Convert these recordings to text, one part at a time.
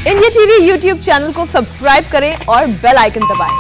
India TV YouTube channel को subscribe करें और बेल आइकन दबाएं।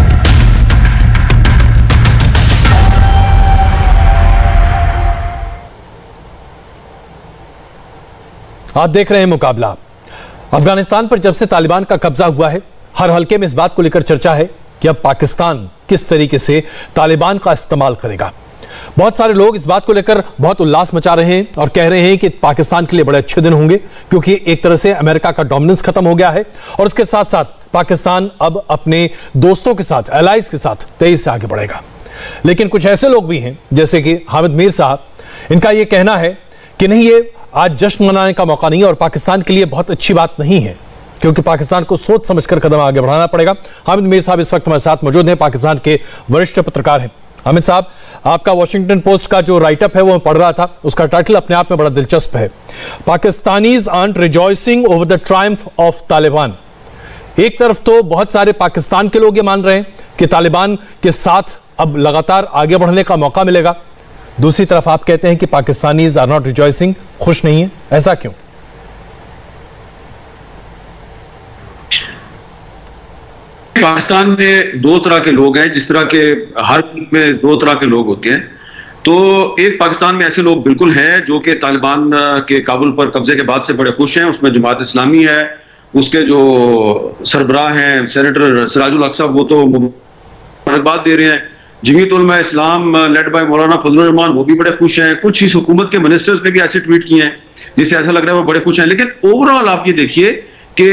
आप देख रहे हैं मुकाबला। अफगानिस्तान पर जब से तालिबान का कब्जा हुआ है, हर हल्के में इस बात को लेकर चर्चा है कि अब पाकिस्तान किस तरीके से तालिबान का इस्तेमाल करेगा। बहुत सारे लोग इस बात को लेकर बहुत उल्लास मचा रहे हैं और कह रहे हैं कि पाकिस्तान के लिए बड़े अच्छे दिन होंगे, क्योंकि एक तरह से अमेरिका का डोमिनेंस खत्म हो गया है और उसके साथ साथ पाकिस्तान अब अपने दोस्तों के साथ, एलाइज के साथ तेजी से आगे बढ़ेगा। लेकिन कुछ ऐसे लोग भी हैं जैसे कि हामिद मीर साहब, इनका यह कहना है कि नहीं, ये आज जश्न मनाने का मौका नहीं है और पाकिस्तान के लिए बहुत अच्छी बात नहीं है, क्योंकि पाकिस्तान को सोच समझकर कदम आगे बढ़ाना पड़ेगा। हामिद मीर साहब इस वक्त हमारे साथ मौजूद हैं, पाकिस्तान के वरिष्ठ पत्रकार हैं। हामिद साहब, आपका वॉशिंगटन पोस्ट का जो राइटअप है वो मैं पढ़ रहा था, उसका टाइटल अपने आप में बड़ा दिलचस्प है, Pakistanis are rejoicing over the triumph of Taliban. एक तरफ तो बहुत सारे पाकिस्तान के लोग ये मान रहे हैं कि तालिबान के साथ अब लगातार आगे बढ़ने का मौका मिलेगा, दूसरी तरफ आप कहते हैं कि पाकिस्तानीज आर नॉट रिजॉइसिंग, खुश नहीं है, ऐसा क्यों? पाकिस्तान में दो तरह के लोग हैं, जिस तरह के हर मुल्क में दो तरह के लोग होते हैं। तो एक पाकिस्तान में ऐसे लोग बिल्कुल हैं जो कि तालिबान के काबुल पर कब्जे के बाद से बड़े खुश हैं। उसमें जमात इस्लामी है, उसके जो सरबराह हैं सेनेटर सिराजुल हक साहब, वो तो मुबारकबाद दे रहे हैं। जमीयत उलमा इस्लाम लेड बाय मौलाना फजलुर रहमान, वो भी बड़े खुश हैं। कुछ इस हुकूमत के मिनिस्टर्स ने भी ऐसे ट्वीट किए हैं जिससे ऐसा लग रहा है वो बड़े खुश हैं। लेकिन ओवरऑल आप ये देखिए कि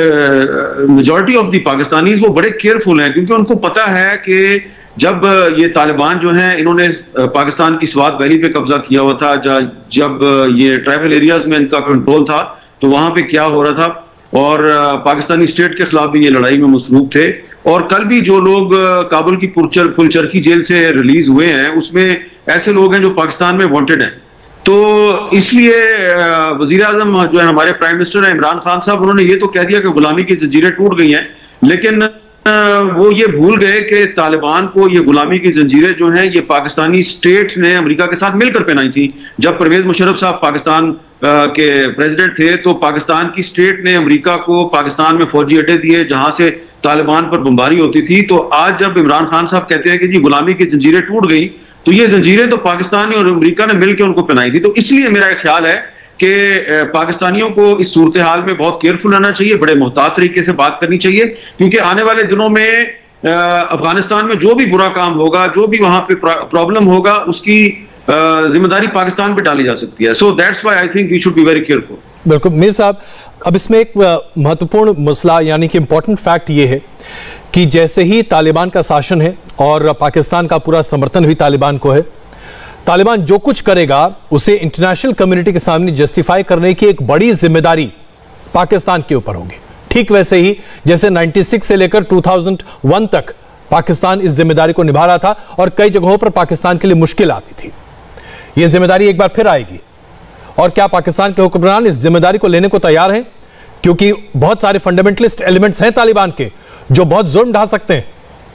मेजॉरिटी ऑफ दी पाकिस्तानीज वो बड़े केयरफुल हैं, क्योंकि उनको पता है कि जब ये तालिबान जो हैं, इन्होंने पाकिस्तान की स्वात वैली पे कब्जा किया हुआ था, जब ये ट्राइबल एरियाज में इनका कंट्रोल था, तो वहां पे क्या हो रहा था, और पाकिस्तानी स्टेट के खिलाफ भी ये लड़ाई में मसरूफ थे। और कल भी जो लोग काबुल की पुलचरखी जेल से रिलीज हुए हैं, उसमें ऐसे लोग हैं जो पाकिस्तान में वांटेड हैं। तो इसलिए वजीर आजम जो है हमारे प्राइम मिनिस्टर हैं इमरान खान साहब, उन्होंने ये तो कह दिया कि गुलामी की जंजीरें टूट गई हैं, लेकिन वो ये भूल गए कि तालिबान को ये गुलामी की जंजीरें जो हैं ये पाकिस्तानी स्टेट ने अमेरिका के साथ मिलकर पहनाई थी। जब परवेज मुशर्रफ साहब पाकिस्तान के प्रेसिडेंट थे, तो पाकिस्तान की स्टेट ने अमेरिका को पाकिस्तान में फौजी अड्डे दिए जहां से तालिबान पर बमबारी होती थी। तो आज जब इमरान खान साहब कहते हैं कि जी गुलामी की जंजीरें टूट गई, तो ये जंजीरें तो पाकिस्तान और अमेरिका ने मिलकर उनको पहनाई थी। तो इसलिए मेरा ख्याल है कि पाकिस्तानियों को इस सूरत हाल में बहुत केयरफुल रहना चाहिए, बड़े मोहतात तरीके से बात करनी चाहिए, क्योंकि आने वाले दिनों में अफगानिस्तान में जो भी बुरा काम होगा, जो भी वहां पे प्रॉब्लम होगा, उसकी जिम्मेदारी पाकिस्तान पे डाली जा सकती है। So that's why I think we should be very careful. बिल्कुल मीर साहब, अब इसमें एक महत्वपूर्ण मसला यानी कि इंपॉर्टेंट फैक्ट ये है कि जैसे ही तालिबान का शासन है और पाकिस्तान का पूरा समर्थन भी तालिबान को है, तालिबान जो कुछ करेगा उसे इंटरनेशनल कम्युनिटी के सामने जस्टिफाई करने की एक बड़ी जिम्मेदारी पाकिस्तान के ऊपर होगी। ठीक वैसे ही जैसे 96 से लेकर 2001 तक पाकिस्तान इस जिम्मेदारी को निभा रहा था और कई जगहों पर पाकिस्तान के लिए मुश्किल आती थी। यह जिम्मेदारी एक बार फिर आएगी, और क्या पाकिस्तान के हुक्मरान इस जिम्मेदारी को लेने को तैयार हैं? क्योंकि बहुत सारे फंडामेंटलिस्ट एलिमेंट्स हैं तालिबान के जो बहुत जुर्म ढा सकते हैं।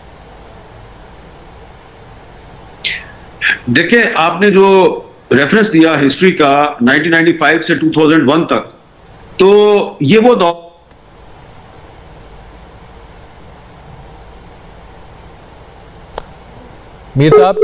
देखिए, आपने जो रेफरेंस दिया हिस्ट्री का 1995 से 2001 तक, तो ये वो दौर मीर साहब,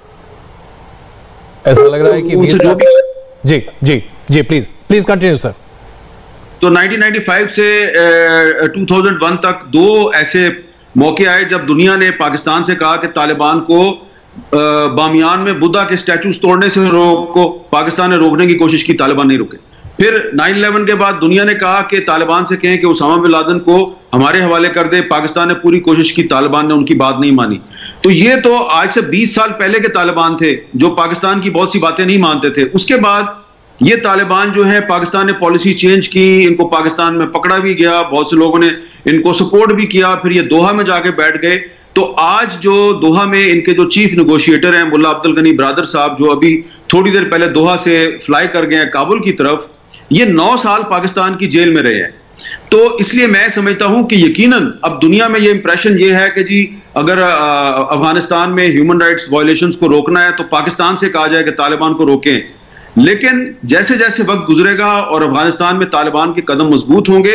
ऐसा लग रहा है कि मीर साहब, जी जी जी, प्लीज कंटिन्यू सर। तो 1995 से 2001 तक दो ऐसे मौके आए जब दुनिया ने पाकिस्तान से कहा कि तालिबान को बामियान में बुद्धा के स्टैचूज तोड़ने से रोको। पाकिस्तान ने रोकने की कोशिश की, तालिबान नहीं रुके। फिर 9/11 के बाद दुनिया ने कहा कि तालिबान से कहें कि उसामा बिन लादेन को हमारे हवाले कर दे। पाकिस्तान ने पूरी कोशिश की, तालिबान ने उनकी बात नहीं मानी। तो ये तो आज से 20 साल पहले के तालिबान थे जो पाकिस्तान की बहुत सी बातें नहीं मानते थे। उसके बाद ये तालिबान जो है, पाकिस्तान ने पॉलिसी चेंज की, इनको पाकिस्तान में पकड़ा भी गया, बहुत से लोगों ने इनको सपोर्ट भी किया, फिर ये दोहा में जाके बैठ गए। तो आज जो दोहा में इनके जो चीफ नेगोशिएटर हैं मुल्ला अब्दुल गनी ब्रदर साहब, जो अभी थोड़ी देर पहले दोहा से फ्लाई कर गए हैं काबुल की तरफ, ये 9 साल पाकिस्तान की जेल में रहे हैं। तो इसलिए मैं समझता हूं कि यकीनन अब दुनिया में ये इंप्रेशन ये है कि जी अगर अफगानिस्तान में ह्यूमन राइट्स वायलेशंस को रोकना है तो पाकिस्तान से कहा जाए कि तालिबान को रोकें। लेकिन जैसे जैसे वक्त गुजरेगा और अफगानिस्तान में तालिबान के कदम मजबूत होंगे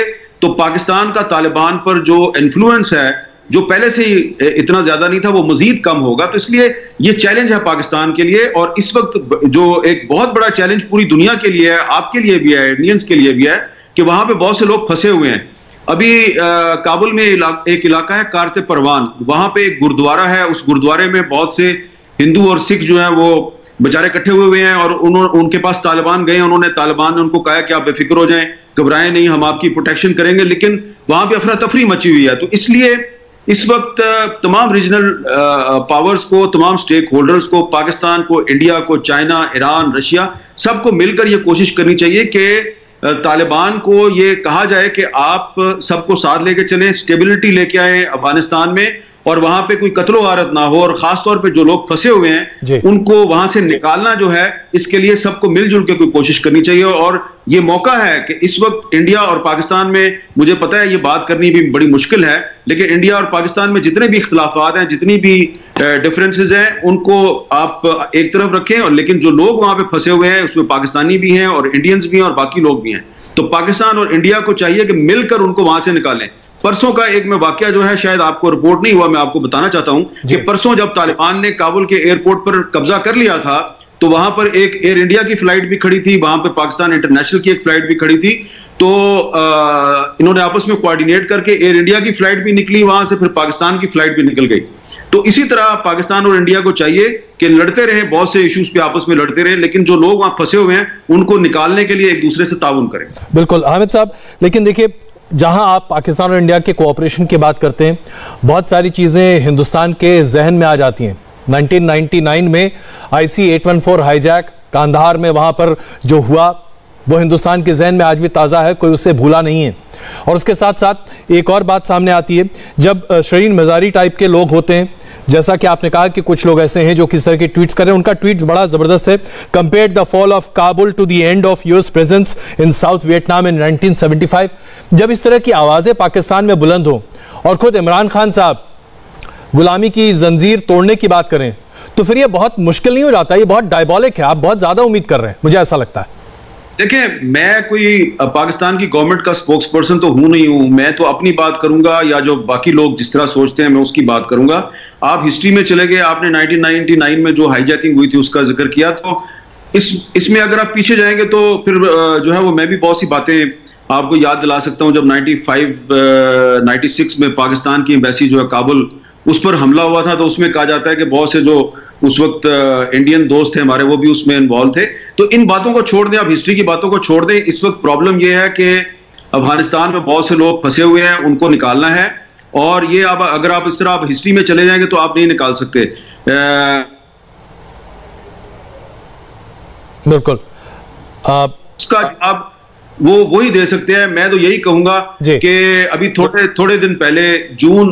तो पाकिस्तान का तालिबान पर जो इन्फ्लुएंस है, जो पहले से ही इतना ज्यादा नहीं था, वो मजीद कम होगा। तो इसलिए ये चैलेंज है पाकिस्तान के लिए, और इस वक्त जो एक बहुत बड़ा चैलेंज पूरी दुनिया के लिए है, आपके लिए भी है, इंडियंस के लिए भी है, कि वहां पे बहुत से लोग फंसे हुए हैं। अभी काबुल में एक इलाका है कारते परवान, वहां पे एक गुरुद्वारा है। उस गुरुद्वारे में बहुत से हिंदू और सिख जो है वो बेचारे इकट्ठे हुए हैं, और उनके पास तालिबान गए। उन्होंने तालिबान ने उनको कहा कि आप बेफिक्र हो जाएं, घबराएं नहीं, हम आपकी प्रोटेक्शन करेंगे, लेकिन वहां पे अफरा तफरी मची हुई है। तो इसलिए इस वक्त तमाम रीजनल पावर्स को, तमाम स्टेक होल्डर्स को, पाकिस्तान को, इंडिया को, चाइना, ईरान, रशिया, सबको मिलकर यह कोशिश करनी चाहिए कि तालिबान को ये कहा जाए कि आप सबको साथ लेके चलें, स्टेबिलिटी लेके आए अफगानिस्तान में, और वहां पे कोई कत्लो गारत ना हो, और खासतौर पे जो लोग फंसे हुए हैं उनको वहां से निकालना जो है, इसके लिए सबको मिलजुल के कोई कोशिश करनी चाहिए। और ये मौका है कि इस वक्त इंडिया और पाकिस्तान में, मुझे पता है ये बात करनी भी बड़ी मुश्किल है, लेकिन इंडिया और पाकिस्तान में जितने भी इख्तिलाफात हैं, जितनी भी डिफरेंसेस हैं, उनको आप एक तरफ रखें, और लेकिन जो लोग वहां पे फंसे हुए हैं उसमें पाकिस्तानी भी हैं और इंडियंस भी हैं और बाकी लोग भी हैं। तो पाकिस्तान और इंडिया को चाहिए कि मिलकर उनको वहां से निकालें। परसों का एक मैं वाकया जो है, शायद आपको रिपोर्ट नहीं हुआ, मैं आपको बताना चाहता हूं कि परसों जब तालिबान ने काबुल के एयरपोर्ट पर कब्जा कर लिया था, तो वहां पर एक एयर इंडिया की फ्लाइट भी खड़ी थी, वहां पर पाकिस्तान इंटरनेशनल की एक फ्लाइट भी खड़ी थी। तो इन्होंने आपस में कोऑर्डिनेट करके एयर इंडिया की फ्लाइट भी निकली वहां से, फिर पाकिस्तान की फ्लाइट भी निकल गई। तो इसी तरह पाकिस्तान और इंडिया को चाहिए कि लड़ते रहे, बहुत से इश्यूज पे आपस में लड़ते रहे, लेकिन जो लोग वहां फंसे हुए हैं उनको निकालने के लिए एक दूसरे से ताउन करें। बिल्कुल हामिद साहब, लेकिन देखिए, जहां आप पाकिस्तान और इंडिया के कोऑपरेशन की बात करते हैं, बहुत सारी चीजें हिंदुस्तान के जहन में आ जाती हैं। 1999 में IC-814 हाईजैक कांधार में वहां पर जो हुआ, वो हिंदुस्तान के जहन में आज भी ताज़ा है, कोई उससे भूला नहीं है। और उसके साथ साथ एक और बात सामने आती है, जब शरीन मज़ारी टाइप के लोग होते हैं, जैसा कि आपने कहा कि कुछ लोग ऐसे हैं जो किस तरह के ट्वीट्स करें, उनका ट्वीट बड़ा ज़बरदस्त है। Compare the fall of Kabul to the end of US presence in South Vietnam in 1975। जब इस तरह की आवाज़ें पाकिस्तान में बुलंद हों और खुद इमरान खान साहब गुलामी की जंजीर तोड़ने की बात करें, तो फिर ये बहुत मुश्किल नहीं हो जाता? ये बहुत डायबॉलिक है, आप बहुत ज़्यादा उम्मीद कर रहे हैं, मुझे ऐसा लगता है। देखिए, मैं कोई पाकिस्तान की गवर्नमेंट का स्पोक्स पर्सन तो हूं नहीं हूं, मैं तो अपनी बात करूंगा, या जो बाकी लोग जिस तरह सोचते हैं मैं उसकी बात करूंगा। आप हिस्ट्री में चले गए, आपने 1999 में जो हाईजैकिंग हुई थी उसका जिक्र किया, तो इसमें अगर आप पीछे जाएंगे तो फिर जो है वो मैं भी बहुत सी बातें आपको याद दिला सकता हूं। जब 96 में पाकिस्तान की एम्बेसी जो है काबुल, उस पर हमला हुआ था, तो उसमें कहा जाता है कि बहुत से जो उस वक्त इंडियन दोस्त थे हमारे, वो भी उसमें इन्वॉल्व थे। तो इन बातों को छोड़ दें, आप हिस्ट्री की बातों को छोड़ दें। इस वक्त प्रॉब्लम यह है कि अफगानिस्तान में बहुत से लोग फंसे हुए हैं, उनको निकालना है, और ये अब अगर आप इस तरह आप हिस्ट्री में चले जाएंगे तो आप नहीं निकाल सकते। बिल्कुल, उसका जवाब वो वही दे सकते हैं। मैं तो यही कहूंगा कि अभी थोड़े दिन पहले जून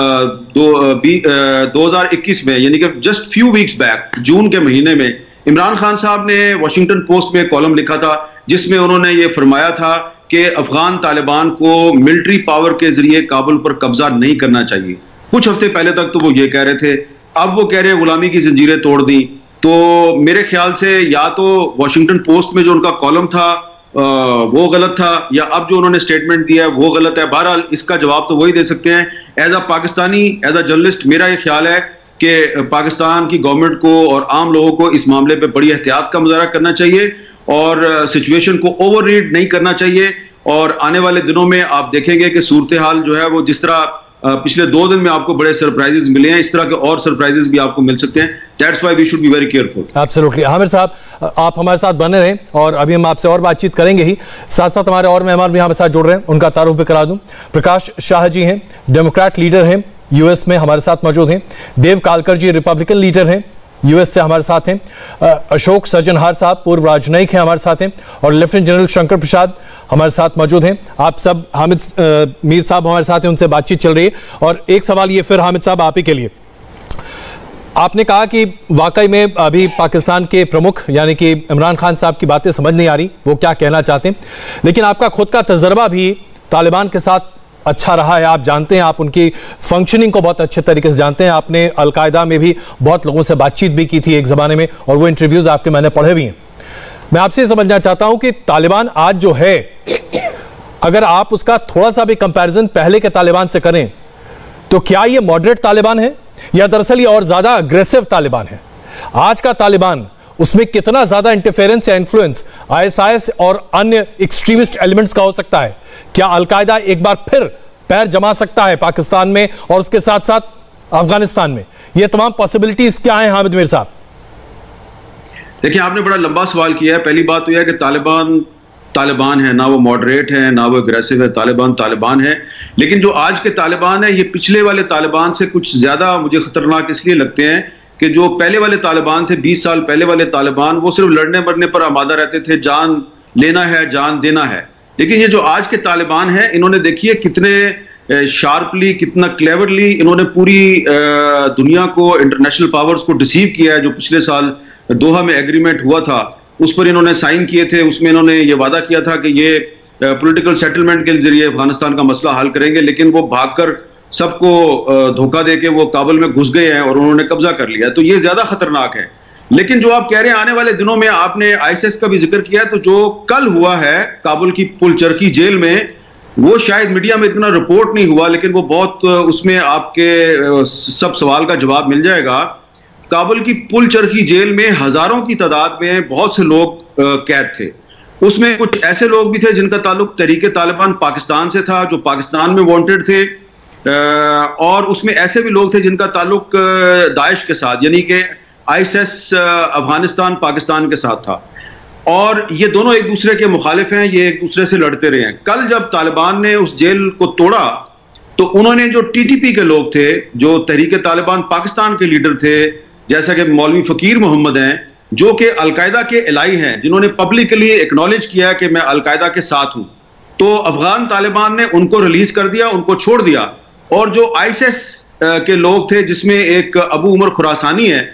2021 में, यानी कि जस्ट फ्यू वीक्स बैक, जून के महीने में इमरान खान साहब ने वॉशिंगटन पोस्ट में कॉलम लिखा था, जिसमें उन्होंने ये फरमाया था कि अफगान तालिबान को मिलिट्री पावर के जरिए काबुल पर कब्जा नहीं करना चाहिए। कुछ हफ्ते पहले तक तो वो ये कह रहे थे, अब वो कह रहे हैं गुलामी की जंजीरें तोड़ दी। तो मेरे ख्याल से या तो वॉशिंगटन पोस्ट में जो उनका कॉलम था वो गलत था, या अब जो उन्होंने स्टेटमेंट दिया है वो गलत है। बहरहाल इसका जवाब तो वही दे सकते हैं। As a Pakistani, as a journalist, मेरा ये ख्याल है कि पाकिस्तान की गवर्नमेंट को और आम लोगों को इस मामले पे बड़ी एहतियात का मुजाहरा करना चाहिए, और सिचुएशन को ओवर रीड नहीं करना चाहिए। और आने वाले दिनों में आप देखेंगे कि सूरत हाल जो है वो जिस तरह पिछले 2 दिन में आपको बड़े सरप्राइजेस मिले हैं, इस तरह के और सरप्राइजेस भी आपको मिल सकते हैं। That's why we should be very careful. Absolutely. Aamir साहब, आप हमारे साथ बने रहें, और अभी हम आपसे और बातचीत करेंगे ही, साथ साथ हमारे और मेहमान भी हमारे साथ जुड़ रहे हैं, उनका तारुफ भी करा दूं। प्रकाश शाह जी हैं, डेमोक्रेट लीडर हैं, यूएस में हमारे साथ मौजूद हैं। देव कालकर जी रिपब्लिकन लीडर हैं, यूएस से हमारे साथ हैं। अशोक सज्जनहार साहब पूर्व राजनयिक हैं, हमारे साथ हैं। और लेफ्टिनेंट जनरल शंकर प्रसाद हमारे साथ मौजूद हैं। आप सब, हामिद मीर साहब हमारे साथ हैं, उनसे बातचीत चल रही है। और एक सवाल ये फिर हामिद साहब आप ही के लिए, आपने कहा कि वाकई में अभी पाकिस्तान के प्रमुख यानी कि इमरान खान साहब की बातें समझ नहीं आ रही, वो क्या कहना चाहते हैं, लेकिन आपका खुद का तजर्बा भी तालिबान के साथ अच्छा रहा है। आप जानते हैं, आप उनकी फंक्शनिंग को बहुत अच्छे तरीके से जानते हैं। आपने अलकायदा में भी बहुत लोगों से बातचीत भी की थी एक ज़माने में, और वो इंटरव्यूज़ आपके मैंने पढ़े भी हैं। मैं आपसे समझना चाहता हूं कि तालिबान आज जो है, अगर आप उसका थोड़ा सा भी कंपैरिजन पहले के तालिबान से करें तो क्या ये मॉडरेट तालिबान है या दरअसल ये और ज्यादा अग्रेसिव तालिबान है? आज का तालिबान, उसमें कितना ज्यादा इंटरफेरेंस या इन्फ्लुएंस आईएसआईएस और अन्य एक्सट्रीमिस्ट एलिमेंट्स का हो सकता है? क्या अलकायदा एक बार फिर पैर जमा सकता है पाकिस्तान में और उसके साथ साथ अफगानिस्तान में? ये तमाम पॉसिबिलिटीज क्या हैं हामिद मीर साहब? देखिए, आपने बड़ा लंबा सवाल किया है। पहली बात तो यह है कि तालिबान है, ना वो मॉडरेट है ना वो एग्रेसिव है। तालिबान है, लेकिन जो आज के तालिबान है ये पिछले वाले तालिबान से कुछ ज्यादा मुझे खतरनाक इसलिए लगते हैं कि जो पहले वाले तालिबान थे, 20 साल पहले वाले तालिबान, वो सिर्फ लड़ने मरने पर आमादा रहते थे, जान लेना है जान देना है। लेकिन ये जो आज के तालिबान है, इन्होंने देखिए कितने शार्पली, कितना क्लेवरली इन्होंने पूरी दुनिया को, इंटरनेशनल पावर्स को डिसीव किया है। जो पिछले साल दोहा में एग्रीमेंट हुआ था उस पर इन्होंने साइन किए थे। उसमें इन्होंने ये वादा किया था कि ये पॉलिटिकल सेटलमेंट के जरिए अफगानिस्तान का मसला हल करेंगे, लेकिन वो भागकर सबको धोखा देके वो काबुल में घुस गए हैं और उन्होंने कब्जा कर लिया। तो ये ज्यादा खतरनाक है। लेकिन जो आप कह रहे हैं आने वाले दिनों में, आपने आईएसआईएस का भी जिक्र किया, तो जो कल हुआ है काबुल की पुलचरकी जेल में, वो शायद मीडिया में इतना रिपोर्ट नहीं हुआ, लेकिन वो बहुत, उसमें आपके सब सवाल का जवाब मिल जाएगा। काबुल की पुलचरकी जेल में हजारों की तादाद में बहुत से लोग कैद थे। उसमें कुछ ऐसे लोग भी थे जिनका ताल्लुक तहरीके तालिबान पाकिस्तान से था, जो पाकिस्तान में वांटेड थे, और उसमें ऐसे भी लोग थे जिनका ताल्लुक दाइश के साथ, यानी कि आईएसआईएस अफगानिस्तान पाकिस्तान के साथ था। और ये दोनों एक दूसरे के मुखालिफ हैं, ये एक दूसरे से लड़ते रहे हैं। कल जब तालिबान ने उस जेल को तोड़ा तो उन्होंने जो टीटीपी के लोग थे, जो तहरीके तालिबान पाकिस्तान के लीडर थे, जैसा कि मौलवी फकीर मोहम्मद हैं, जो कि अलकायदा के एलाई हैं, जिन्होंने पब्लिकली एक्नॉलेज किया कि मैं अलकायदा के साथ हूं, तो अफगान तालिबान ने उनको रिलीज कर दिया, उनको छोड़ दिया। और जो आईएसआईएस के लोग थे, जिसमें एक अबू उमर खुरासानी है,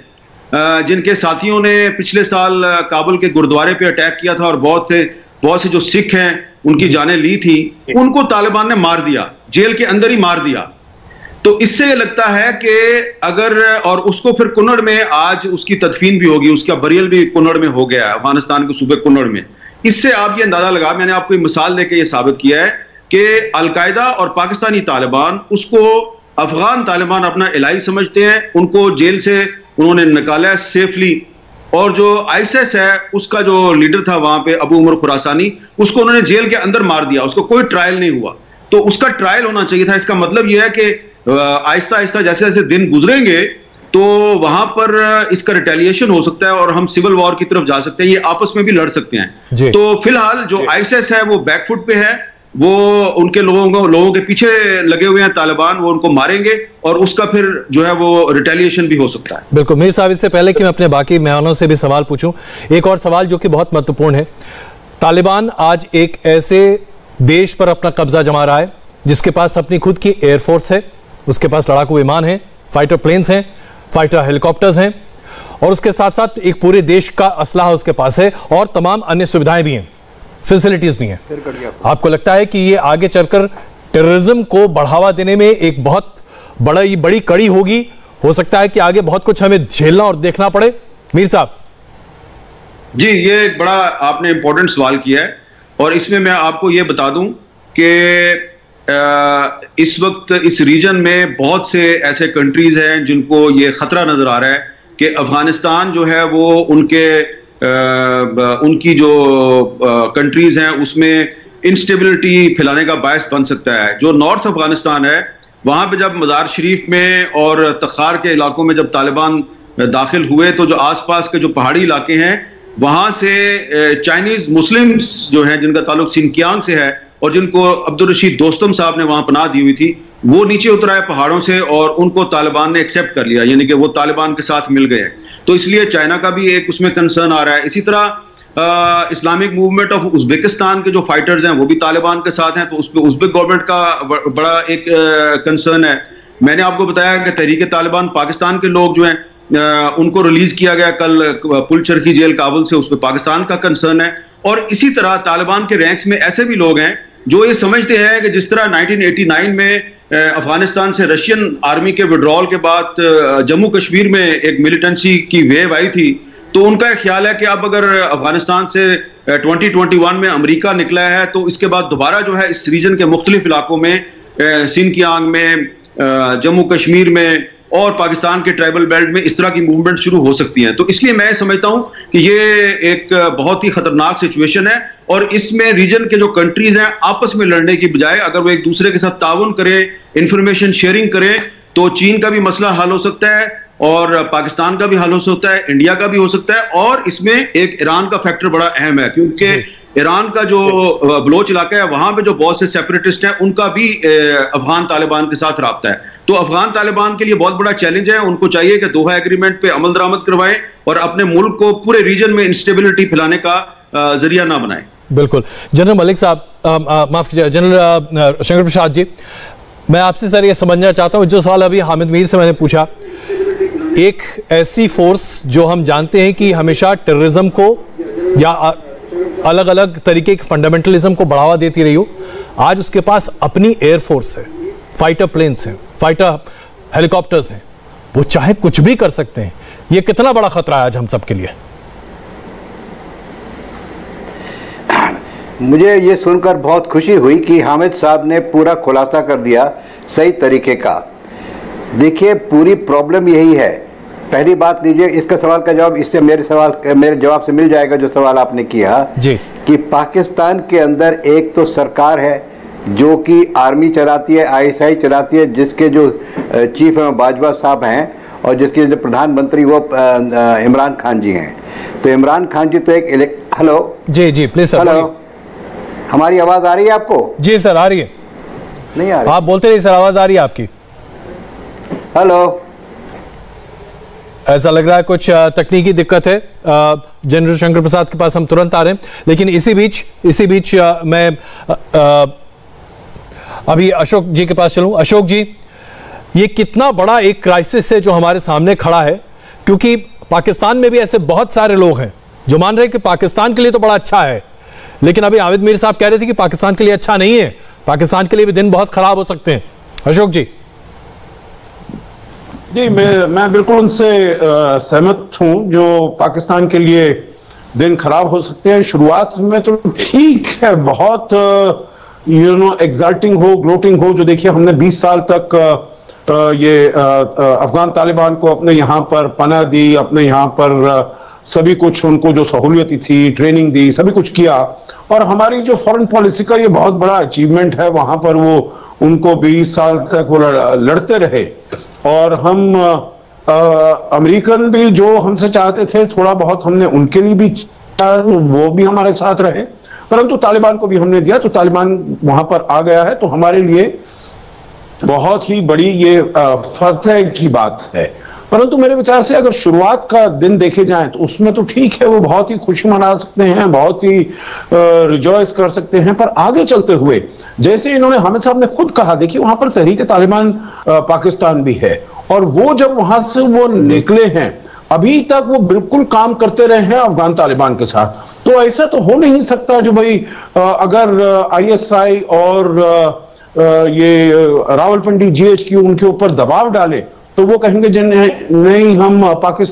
जिनके साथियों ने पिछले साल काबुल के गुरुद्वारे पे अटैक किया था और बहुत से जो सिख हैं उनकी जानें ली थी, उनको तालिबान ने मार दिया, जेल के अंदर ही मार दिया। तो इससे ये लगता है कि अगर, और उसको फिर कुन्नड़ में आज उसकी तदफीन भी होगी, उसका बरियल भी कुन्नड़ में हो गया है, अफगानिस्तान के सूबे कुन्नड़ में। इससे आप ये अंदाजा लगा, मैंने आपको एक मिसाल देकर ये साबित किया है कि अलकायदा और पाकिस्तानी तालिबान, उसको अफगान तालिबान अपना इलाई समझते हैं, उनको जेल से उन्होंने निकाला है सेफली। और जो आईएसआईएस है, उसका जो लीडर था वहां पे अबू उमर खुरासानी, उसको उन्होंने जेल के अंदर मार दिया, उसको कोई ट्रायल नहीं हुआ। तो उसका ट्रायल होना चाहिए था। इसका मतलब यह है कि आहिस्ता आहिस्ता जैसे जैसे दिन गुजरेंगे तो वहां पर इसका रिटेलिएशन हो सकता है और हम सिविल वॉर की तरफ जा सकते हैं, ये आपस में भी लड़ सकते हैं। तो फिलहाल जो आईएसआईएस है वो बैकफुट पे है, वो उनके लोगों के पीछे लगे हुए हैं तालिबान, वो उनको मारेंगे और उसका फिर जो है वो रिटेलिएशन भी हो सकता है। बिल्कुल मीर साहब, इससे पहले कि मैं अपने बाकी मेहमानों से भी सवाल पूछूं, एक और सवाल जो कि बहुत महत्वपूर्ण है। तालिबान आज एक ऐसे देश पर अपना कब्जा जमा रहा है जिसके पास अपनी खुद की एयरफोर्स है, उसके पास लड़ाकू विमान हैं, फाइटर प्लेन्स हैं, फाइटर हेलीकॉप्टर्स हैं, और उसके साथ साथ एक पूरे देश का असलाह उसके पास है और तमाम अन्य सुविधाएं भी हैं, फैसिलिटीज भी हैं। आपको लगता है कि ये आगे चलकर टेररिज्म को बढ़ावा देने में एक बहुत बड़ी कड़ी होगी? हो सकता है कि आगे बहुत कुछ हमें झेलना और देखना पड़े? मीर साहब जी, ये एक बड़ा आपने इंपॉर्टेंट सवाल किया है और इसमें मैं आपको ये बता दूं कि इस वक्त इस रीजन में बहुत से ऐसे कंट्रीज हैं जिनको ये खतरा नजर आ रहा है कि अफगानिस्तान जो है वो उनकी जो कंट्रीज हैं उसमें इंस्टेबिलिटी फैलाने का बायस बन सकता है। जो नॉर्थ अफगानिस्तान है, वहां पे जब मज़ार शरीफ में और तखार के इलाकों में जब तालिबान दाखिल हुए तो जो आसपास के जो पहाड़ी इलाके हैं वहां से चाइनीज मुस्लिम्स जो हैं, जिनका ताल्लुक सिनकियांग से है और जिनको अब्दुल रशीद दोस्तम साहब ने वहां पनाह दी हुई थी, वो नीचे उतर आए पहाड़ों से और उनको तालिबान ने एक्सेप्ट कर लिया, यानी कि वो तालिबान के साथ मिल गए। तो इसलिए चाइना का भी एक उसमें कंसर्न आ रहा है। इसी तरह इस्लामिक मूवमेंट ऑफ उज्बेकिस्तान के जो फाइटर्स हैं वो भी तालिबान के साथ हैं, तो उस पर उज्बेक गवर्नमेंट का बड़ा एक कंसर्न है। मैंने आपको बताया कि तहरीके तालिबान पाकिस्तान के लोग जो हैं उनको रिलीज किया गया कल पुलचरकी जेल काबुल से, उस पर पाकिस्तान का कंसर्न है। और इसी तरह तालिबान के रैंक्स में ऐसे भी लोग हैं जो ये समझते हैं कि जिस तरह 1989 में अफगानिस्तान से रशियन आर्मी के विड्रॉल के बाद जम्मू कश्मीर में एक मिलिटेंसी की वेव आई थी, तो उनका ख्याल है कि अब अगर अफगानिस्तान से 2021 में अमेरिका निकला है तो इसके बाद दोबारा जो है इस रीजन के मुख्तलिफ इलाकों में, सिंकियांग में, जम्मू कश्मीर में और पाकिस्तान के ट्राइबल बेल्ट में इस तरह की मूवमेंट शुरू हो सकती हैं। तो इसलिए मैं समझता हूं कि ये एक बहुत ही खतरनाक सिचुएशन है और इसमें रीजन के जो कंट्रीज हैं आपस में लड़ने की बजाय अगर वो एक दूसरे के साथ ताउन करें, इंफॉर्मेशन शेयरिंग करें, तो चीन का भी मसला हल हो सकता है और पाकिस्तान का भी हल हो सकता है, इंडिया का भी हो सकता है। और इसमें एक ईरान का फैक्टर बड़ा अहम है क्योंकि ईरान का जो बलोच इलाका है वहां पे जो बहुत से सेपरेटिस्ट हैं उनका भी अफगान तालिबान के साथ राब्ता है। तो अफगान तालिबान के लिए बहुत बड़ा चैलेंज है। उनको चाहिए कि दोहा एग्रीमेंट पे अमल दरामद करवाएं और अपने मुल्क को पूरे रीजन में इंस्टेबिलिटी फैलाने का जरिया ना बनाएं। बिल्कुल। जनरल मलिक साहब, माफ कीजिए, जनरल शंकर प्रसाद जी, मैं आपसे सर ये समझना चाहता हूं, जो सवाल अभी हामिद मीर से मैंने पूछा, एक ऐसी फोर्स जो हम जानते हैं कि हमेशा टेररिज्म को या अलग अलग तरीके के फंडामेंटलिज्म को बढ़ावा देती रही हो, आज उसके पास अपनी एयरफोर्स है, फाइटर प्लेन्स हैं, फाइटर हेलीकॉप्टर्स हैं, वो चाहे कुछ भी कर सकते हैं। ये कितना बड़ा खतरा है आज हम सब के लिए? मुझे ये सुनकर बहुत खुशी हुई कि हामिद साहब ने पूरा खुलासा कर दिया सही तरीके का। देखिए, पूरी प्रॉब्लम यही है। पहली बात लीजिए, इसका सवाल का जवाब इससे मेरे जवाब से मिल जाएगा जो सवाल आपने किया जी, कि पाकिस्तान के अंदर एक तो सरकार है जो कि आर्मी चलाती है, ISI चलाती है, जिसके जो चीफ बाजवा साहब हैं और जिसके जो प्रधानमंत्री वो इमरान खान जी हैं। तो इमरान खान जी तो एक हेलो जी जी प्लीज सर। हेलो, हमारी आवाज आ रही है आपको? जी सर, आ रही है। नहीं आ रही? आप बोलते रहिए सर, आवाज आ रही है आपकी। हेलो, ऐसा लग रहा है कुछ तकनीकी दिक्कत है। जनरल शंकर प्रसाद के पास हम तुरंत आ रहे हैं, लेकिन इसी बीच मैं अभी अशोक जी के पास चलूं। अशोक जी, ये कितना बड़ा एक क्राइसिस है जो हमारे सामने खड़ा है, क्योंकि पाकिस्तान में भी ऐसे बहुत सारे लोग हैं जो मान रहे हैं कि पाकिस्तान के लिए तो बड़ा अच्छा है, लेकिन अभी हामिद मीर साहब कह रहे थे कि पाकिस्तान के लिए अच्छा नहीं है, पाकिस्तान के लिए भी दिन बहुत खराब हो सकते हैं। अशोक जी। जी, मैं बिल्कुल उनसे सहमत हूं। जो पाकिस्तान के लिए दिन खराब हो सकते हैं, शुरुआत में तो ठीक है, बहुत एक्साइटिंग हो, ग्लोटिंग हो। जो देखिए, हमने 20 साल तक ये अफगान तालिबान को अपने यहाँ पर पनाह दी, अपने यहाँ पर सभी कुछ उनको जो सहूलियत थी, ट्रेनिंग दी, सभी कुछ किया। और हमारी जो फॉरेन पॉलिसी का ये बहुत बड़ा अचीवमेंट है। वहां पर वो उनको 20 साल तक वो लड़ते रहे और हम अमेरिकन भी जो हमसे चाहते थे थोड़ा बहुत हमने उनके लिए भी किया, वो भी हमारे साथ रहे, परंतु तालिबान को भी हमने दिया। तो तालिबान वहां पर आ गया है, तो हमारे लिए बहुत ही बड़ी ये फतह की बात है। परंतु मेरे विचार से अगर शुरुआत का दिन देखे जाएं तो उसमें तो ठीक है, वो बहुत ही खुशी मना सकते हैं, बहुत ही रिजॉइस कर सकते हैं। पर आगे चलते हुए, जैसे इन्होंने हामिद साहब ने खुद कहा, देखिए वहां पर तहरीक तालिबान पाकिस्तान भी है और वो जब वहां से वो निकले हैं अभी तक वो बिल्कुल काम करते रहे हैं अफगान तालिबान के साथ। तो ऐसा तो हो नहीं सकता जो भाई अगर ISI और ये रावलपिंडी GHQ उनके ऊपर दबाव डाले तो वो कहेंगे नहीं, हम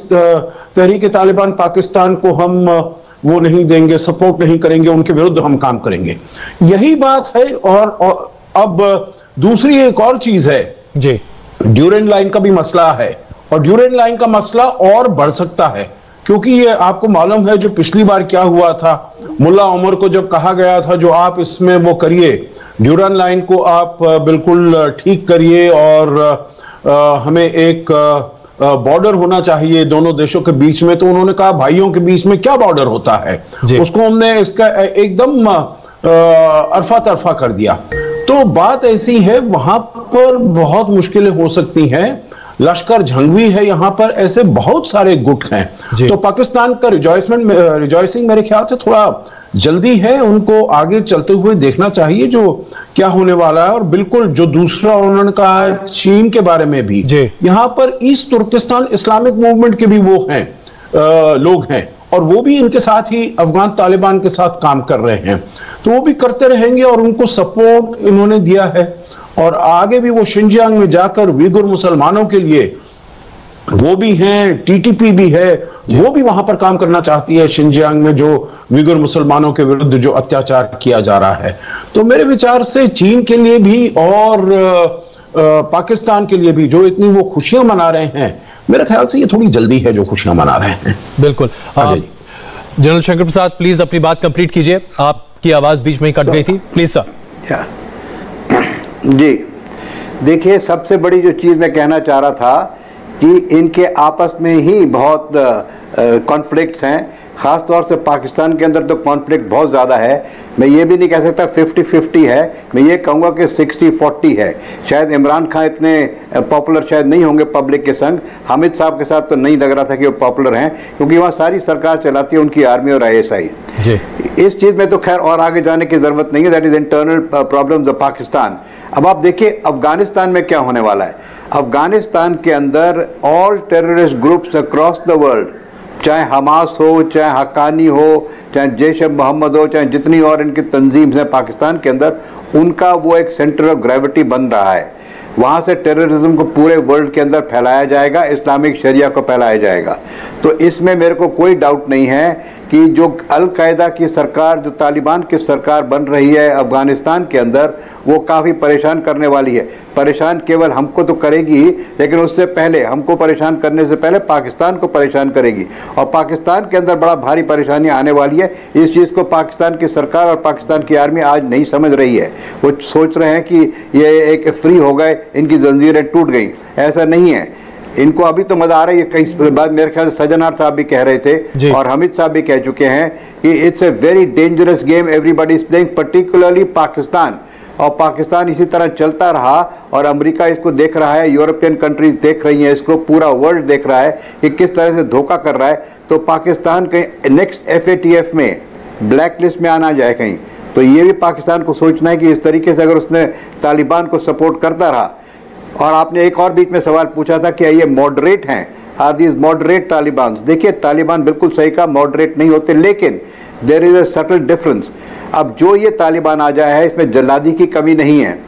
तहरीक तालिबान पाकिस्तान को हम वो नहीं देंगे, सपोर्ट नहीं करेंगे, उनके विरुद्ध हम काम करेंगे। यही बात है। और अब दूसरी एक और चीज है जी, ड्यूरेंट लाइन का भी मसला है और ड्यूरेंट लाइन का मसला और बढ़ सकता है, क्योंकि ये आपको मालूम है जो पिछली बार क्या हुआ था, मुल्ला उमर को जब कहा गया था जो आप इसमें वो करिए, ड्यूरेंट लाइन को आप बिल्कुल ठीक करिए और हमें एक बॉर्डर होना चाहिए दोनों देशों के बीच में। तो उन्होंने कहा भाइयों के बीच में क्या बॉर्डर होता है, उसको हमने इसका एकदम अरफा तरफा कर दिया। तो बात ऐसी है, वहां पर बहुत मुश्किलें हो सकती हैं। लश्कर झंगवी है यहाँ पर, ऐसे बहुत सारे गुट हैं। तो पाकिस्तान का रिजॉइसिंग मेरे ख्याल से थोड़ा जल्दी है, उनको आगे चलते हुए देखना चाहिए जो क्या होने वाला है। और बिल्कुल जो दूसरा उन्होंने कहा चीन के बारे में भी, यहाँ पर ईस्ट तुर्किस्तान इस्लामिक मूवमेंट के भी वो हैं, लोग हैं और वो भी इनके साथ ही अफगान तालिबान के साथ काम कर रहे हैं। तो वो भी करते रहेंगे और उनको सपोर्ट इन्होंने दिया है और आगे भी वो शिनजियांग में जाकर उइगुर मुसलमानों के लिए वो भी हैं, टीटीपी भी है, वो भी वहां पर काम करना चाहती है शिनजियांग में जो उइगर मुसलमानों के विरुद्ध जो अत्याचार किया जा रहा है। तो मेरे विचार से चीन के लिए भी और पाकिस्तान के लिए भी जो इतनी वो खुशियां मना रहे हैं, मेरे ख्याल से ये थोड़ी जल्दी है जो खुशियां मना रहे हैं। बिल्कुल। जनरल शंकर प्रसाद, प्लीज अपनी बात कंप्लीट कीजिए, आपकी आवाज बीच में ही कट गई थी, प्लीज सर। जी देखिए, सबसे बड़ी जो चीज मैं कहना चाह रहा था कि इनके आपस में ही बहुत कॉन्फ्लिक्ट्स हैं, खास तौर से पाकिस्तान के अंदर तो कॉन्फ्लिक्ट बहुत ज़्यादा है। मैं ये भी नहीं कह सकता 50-50 है, मैं ये कहूँगा कि 60-40 है। शायद इमरान खान इतने पॉपुलर शायद नहीं होंगे पब्लिक के संग, हामिद साहब के साथ तो नहीं लग रहा था कि वो पॉपुलर हैं, क्योंकि वहाँ सारी सरकार चलाती है उनकी आर्मी और ISI। इस चीज़ में तो खैर और आगे जाने की ज़रूरत नहीं है, that is internal problems of Pakistan. अब आप देखिए अफगानिस्तान में क्या होने वाला है। अफगानिस्तान के अंदर all terrorist groups across the world, चाहे हमास हो, चाहे हक्कानी हो, चाहे जैश ए मोहम्मद हो, चाहे जितनी और इनकी तंजीम्स हैं पाकिस्तान के अंदर, उनका वो एक सेंटर ऑफ ग्रेविटी बन रहा है। वहाँ से टेररिज्म को पूरे वर्ल्ड के अंदर फैलाया जाएगा, इस्लामिक शरिया को फैलाया जाएगा। तो इसमें मेरे को कोई डाउट नहीं है कि जो अल-कायदा की सरकार, जो तालिबान की सरकार बन रही है अफ़गानिस्तान के अंदर, वो काफ़ी परेशान करने वाली है। परेशान केवल हमको तो करेगी ही, लेकिन उससे पहले, हमको परेशान करने से पहले पाकिस्तान को परेशान करेगी, और पाकिस्तान के अंदर बड़ा भारी परेशानी आने वाली है। इस चीज़ को पाकिस्तान की सरकार और पाकिस्तान की आर्मी आज नहीं समझ रही है। वो सोच रहे हैं कि ये एक फ्री हो गए, इनकी जंजीरें टूट गई, ऐसा नहीं है। इनको अभी तो मजा आ रहा है। कई बार मेरे ख्याल से सजनार साहब भी कह रहे थे और हामिद साहब भी कह चुके हैं कि it's a very dangerous game everybody is playing, particularly Pakistan. और पाकिस्तान इसी तरह चलता रहा और अमेरिका इसको देख रहा है, यूरोपियन कंट्रीज देख रही हैं इसको, पूरा वर्ल्ड देख रहा है कि किस तरह से धोखा कर रहा है। तो पाकिस्तान कहीं नेक्स्ट FATF में ब्लैक लिस्ट में आना जाए कहीं, तो ये भी पाकिस्तान को सोचना है कि इस तरीके से अगर उसने तालिबान को सपोर्ट करता रहा। और आपने एक और बीच में सवाल पूछा था कि ये मॉडरेट हैं, आर दीज मॉडरेट तालिबान? देखिए, तालिबान बिल्कुल सही का मॉडरेट नहीं होते, लेकिन there is a subtle difference. अब जो ये तालिबान आ जाए है, इसमें जल्लादी की कमी नहीं है,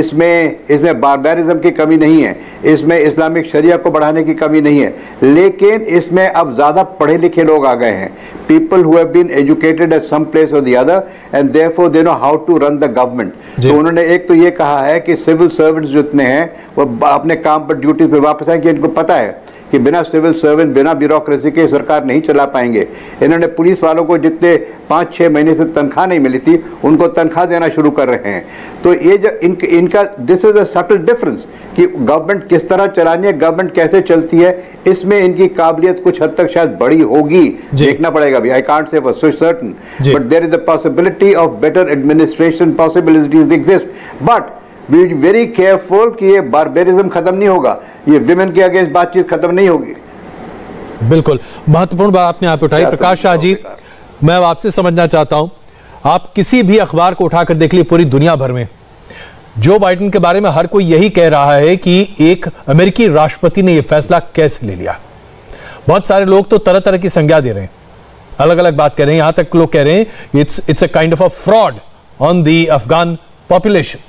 इसमें बारबेरिज्म की कमी नहीं है, इसमें इस्लामिक शरिया को बढ़ाने की कमी नहीं है, लेकिन इसमें अब ज़्यादा पढ़े लिखे लोग आ गए हैं, people who have been educated at some place और the other, and therefore they know how to run the government. तो उन्होंने एक तो ये कहा है कि सिविल सर्वेंट्स जितने हैं वो अपने काम पर, ड्यूटी पे वापस आए, कि इनको पता है कि बिना सिविल सर्वेंट, बिना ब्यूरोक्रेसी के सरकार नहीं चला पाएंगे। इन्होंने पुलिस वालों को जितने 5-6 महीने से तनख्वाह नहीं मिली थी, उनको तनख्वाह देना शुरू कर रहे हैं। तो ये जो इनका this is a subtle difference कि गवर्नमेंट किस तरह चलानी है, गवर्नमेंट कैसे चलती है, इसमें इनकी काबिलियत कुछ हद तक शायद बड़ी होगी, देखना पड़ेगा भी। I can't say for certain, but there is the possibility of better administration, possibilities exist, but be very careful कि ये बारबेरिज्म खत्म नहीं होगा, ये विमेन के अगेंस्ट बातचीत खत्म नहीं होगी। बिल्कुल महत्वपूर्ण बात आपने आप उठाई। प्रकाश शाह जी, मैं आपसे समझना चाहता हूं, आप किसी भी अखबार को उठाकर देख लीजिए पूरी दुनिया भर में, जो बाइडेन के बारे में हर कोई यही कह रहा है कि एक अमेरिकी राष्ट्रपति ने यह फैसला कैसे ले लिया। बहुत सारे लोग तो तरह तरह की संज्ञा दे रहे हैं, अलग अलग बात कर रहे हैं, यहां तक लोग कह रहे हैं it's a kind of a fraud on the Afghan population.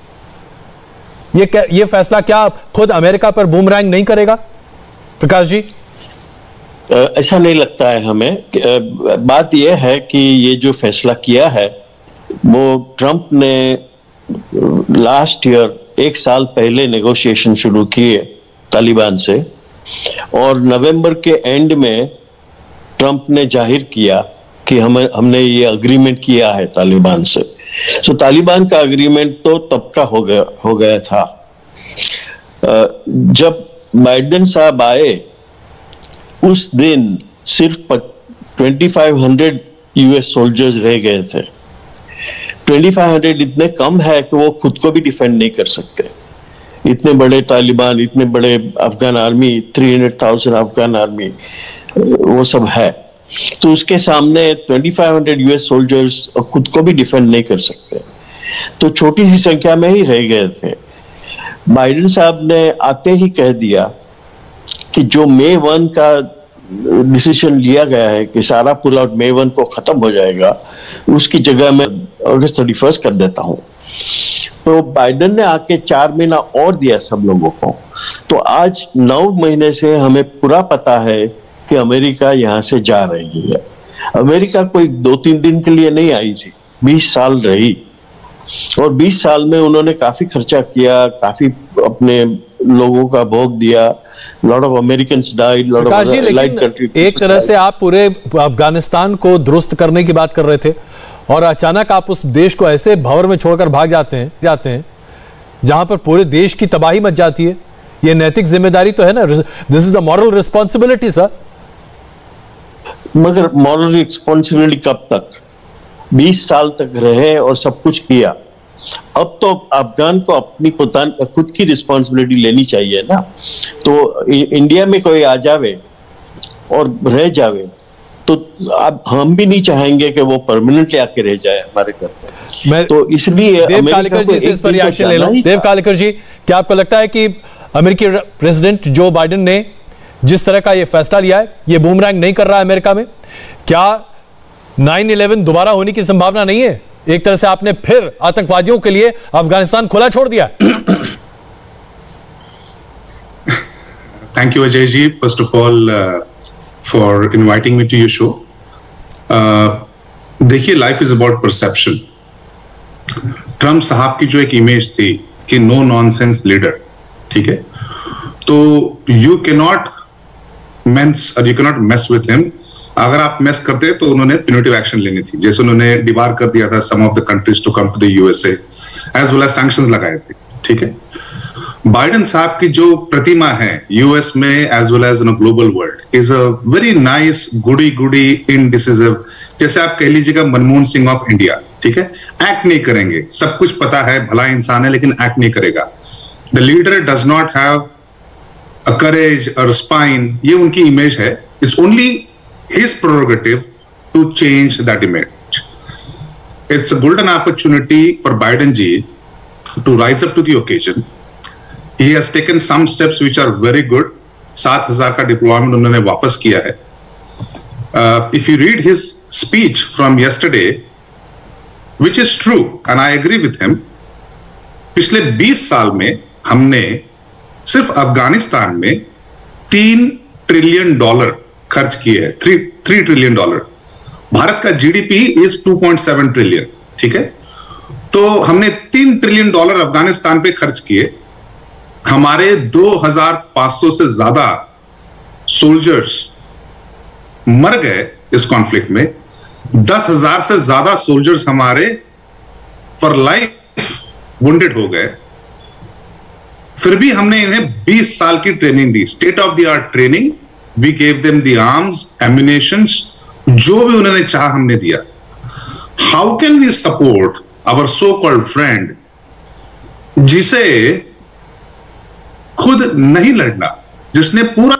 ये फैसला क्या खुद अमेरिका पर बूमरैंग नहीं करेगा? प्रकाश जी, ऐसा नहीं लगता है हमें। बात यह है कि ये जो फैसला किया है वो ट्रंप ने लास्ट ईयर, 1 साल पहले नेगोशिएशन शुरू किए तालिबान से, और नवंबर के एंड में ट्रंप ने जाहिर किया कि हमने ये अग्रीमेंट किया है तालिबान से। तो तालिबान का अग्रीमेंट तो तब का हो गया था। जब बाइडेन साहब आए उस दिन सिर्फ 2500 US सोल्जर्स रह गए थे। 2500 इतने कम है कि वो खुद को भी डिफेंड नहीं कर सकते। इतने बड़े तालिबान, इतने बड़े अफगान आर्मी, 300,000 अफगान आर्मी, वो सब है, तो उसके सामने 2500 US सोल्जर्स खुद को भी डिफेंड नहीं कर सकते। तो छोटी सी संख्या में ही रह गए थे। बाइडेन साहब ने आते ही कह दिया कि जो May 1 का डिसीजन लिया गया है कि सारा पुल आउट May 1 को खत्म हो जाएगा, उसकी जगह मैं August 31 कर देता हूं। तो बाइडेन ने आके 4 महीना और दिया सब लोगों को। तो आज 9 महीने से हमें पूरा पता है कि अमेरिका यहां से जा रही है। अमेरिका कोई 2-3 दिन के लिए नहीं आई थी, 20 साल रही, और 20 साल में उन्होंने काफी खर्चा किया, काफी अपने लोगों का भोग दिया। Lot of Americans died, lot of light country. एक तरह से आप पूरे अफगानिस्तान को दुरुस्त करने की बात कर रहे थे और अचानक आप उस देश को ऐसे भंवर में छोड़कर भाग जाते हैं जहां पर पूरे देश की तबाही मच जाती है। ये नैतिक जिम्मेदारी तो है ना, this is the moral responsibility sir. मगर मॉरल रिस्पॉन्सिबिलिटी कब तक? 20 साल तक रहे और सब कुछ किया। अब तो अफगान को अपनी खुद की रिस्पॉन्सिबिलिटी लेनी चाहिए ना। तो इंडिया में कोई आ जावे और रह जावे तो अब हम भी नहीं चाहेंगे कि वो परमानेंटली आके रह जाए हमारे घर पे। तो इसलिए देव कालेकर जी से इस पर रिएक्शन ले लो। देव कालेकर जी, क्या आपको लगता है कि अमेरिकी प्रेसिडेंट जो बाइडेन ने जिस तरह का ये फैसला लिया है, ये बूमरैंग नहीं कर रहा है अमेरिका में? क्या 9/11 दोबारा होने की संभावना नहीं है? एक तरह से आपने फिर आतंकवादियों के लिए अफगानिस्तान खुला छोड़ दिया। Thank you Ajay ji, first of all for inviting me to your show. देखिए, life is about perception. Trump साहब की जो एक इमेज थी कि नो नॉनसेंस लीडर, ठीक है, तो you can not mess with him. अगर आप मेस करते तो उन्होंने प्यूनिटिव एक्शन लेनी थी, जैसे उन्होंने डिबार कर दिया था some of the countries to come to the USA, as well as sanctions लगाए थे, ठीक है। बाइडेन साहब की जो प्रतिमा है यूएस में as well as in global world is a very nice goody indecisive, जैसे आप कह लीजिएगा मनमोहन सिंह ऑफ इंडिया, ठीक है। एक्ट नहीं करेंगे, सब कुछ पता है, भला इंसान है, लेकिन एक्ट नहीं करेगा। The leader does not have a courage और स्पाइन, ये उनकी इमेज है। It's only his prerogative to change that image. It's a golden opportunity for Biden ji to rise up to the occasion. He has taken some steps which are very good. 7,000 का deployment उन्होंने वापस किया है. If you read his speech from yesterday, which is true, and I agree with him, पिछले 20 साल में हमने सिर्फ अफगानिस्तान में $3 ट्रिलियन खर्च किए हैं। 3 ट्रिलियन डॉलर। भारत का जीडीपी इज 2.7 ट्रिलियन, ठीक है। तो हमने $3 ट्रिलियन अफगानिस्तान पे खर्च किए। हमारे 2,500 से ज्यादा सोल्जर्स मर गए इस कॉन्फ्लिक्ट में। 10,000 से ज्यादा सोल्जर्स हमारे फॉर लाइफ वुंडेड हो गए। फिर भी हमने इन्हें 20 साल की ट्रेनिंग दी, state of the art training. We gave them the arms, ammunitions, जो भी उन्होंने चाहा हमने दिया। How can we support our so-called friend जिसे खुद नहीं लड़ना, जिसने